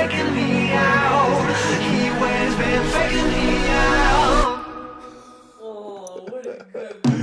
faking me out. He always been faking me out. Oh, what a good